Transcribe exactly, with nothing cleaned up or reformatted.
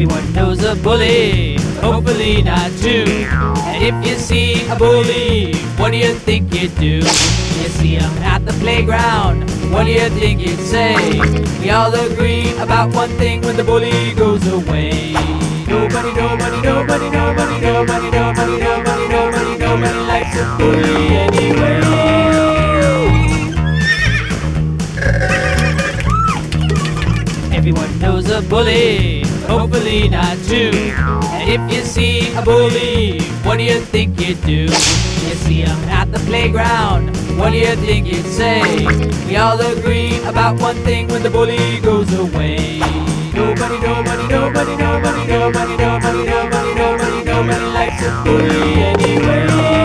Everyone knows a bully, hopefully not you. And if you see a bully, what do you think you do? You see him at the playground, what do you think you'd say? We all agree about one thing when the bully goes away. Nobody, nobody, nobody, nobody, nobody, nobody, nobody, nobody, nobody likes a bully anyway. Everyone knows a bully, hopefully not you. And if you see a bully, what do you think you'd do? You see him at the playground, what do you think you'd say? We all agree about one thing when the bully goes away. Nobody, nobody, nobody, nobody, nobody, nobody, nobody, nobody, nobody likes a bully anyway.